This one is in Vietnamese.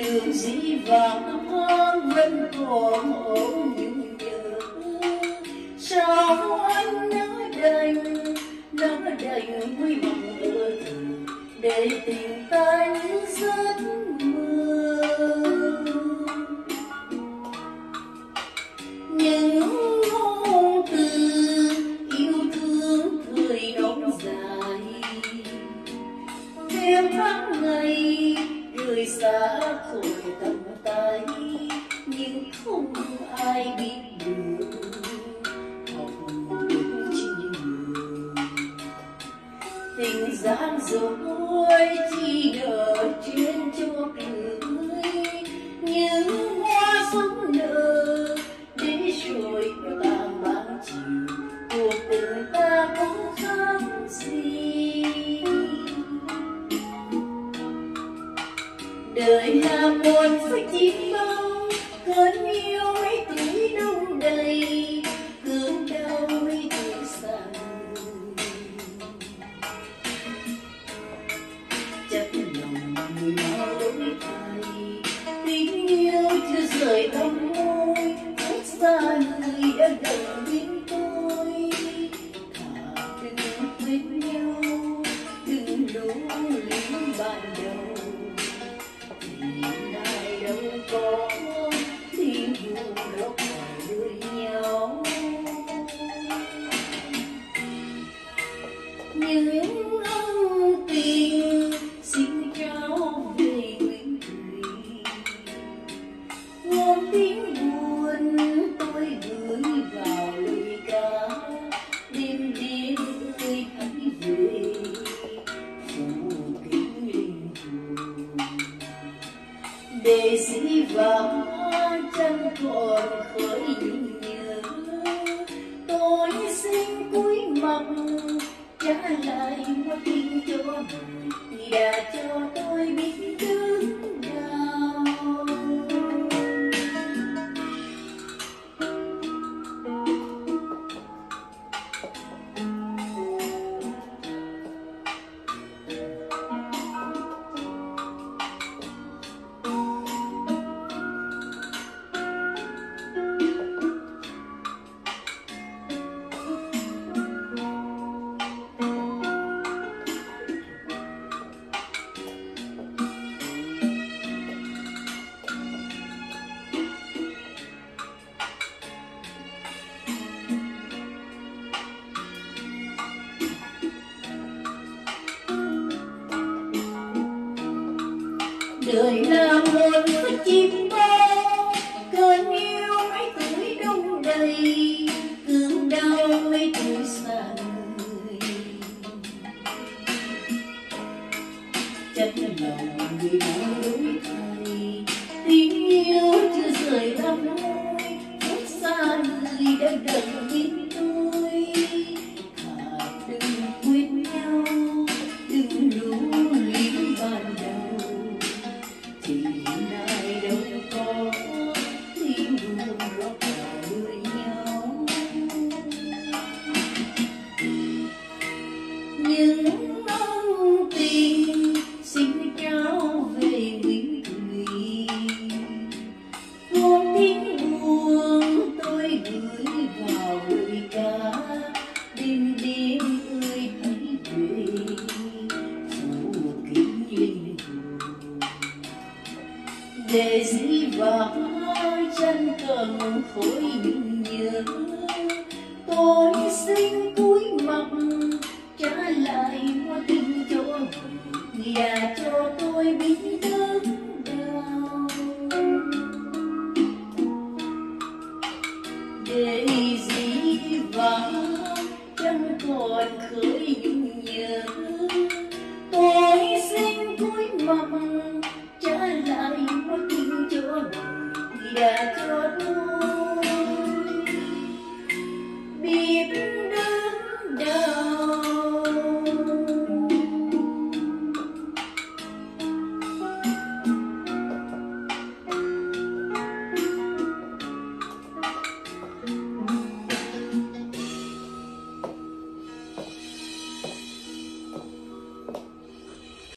đường dĩ vãng vẫn còn ôm những nhớ. Sao anh nỡ đành vui bằng ơ thơ để tình ta như giấc mơ. Những ngôn từ yêu thương thời đón dài, đêm tháng ngày rời xa khỏi tầm tay, nhưng không ai biết được học được chỉ người. Tình gian dối chỉ đợi trên cho cười, những hoa sống nở để rồi tàn ban chiều, cuộc tình ta không khác gì. Đời là một phút chim bao, cơn yêu mấy tuổi đông đầy, cơn đau mấy tuổi xa người. Chắc lòng người nào đổi thay, tình yêu chưa rời tâm môi, cách xa người đã gần bên tôi. Thà đừng quên nhau, đừng lưu luyến ban đầu, ai đâu có thì buồn đâu phải đời nhau. Những ân tình xin trao về nguyện thủy, ngôn tiếng buồn tôi gửi vào lời ca. Đêm đêm ơi hãy về phụ kính linh hồn, để dĩ vãng chẳng còn khởi những nhớ. Tôi xin cúi mặt trả lại hoa tình cho người đã cho tôi biết đớn đau. Đời là một phút chim bao, cơn yêu mấy tuổi đông đầy, cơn đau mấy tuổi xa người. Chắc lòng người nào đổi thay, tình yêu chưa rời lắm môi, cách xa người đã gần bên tôi. Thà đừng quên nhau, đừng lưu luyến ban đầu, thì ai đâu có thì buồn rót vào đời nhau. Những ân tình xin trao về nguyện thủy, ngôn tiếng buồn tôi gửi vào lời ca. Đêm đêm ơi hãy về phụ kính linh hồn, để dĩ vãng chẳng cần khối những nhớ. Tôi xin cúi mặt trả lại hoa tình cho người đã cho tôi biết đớn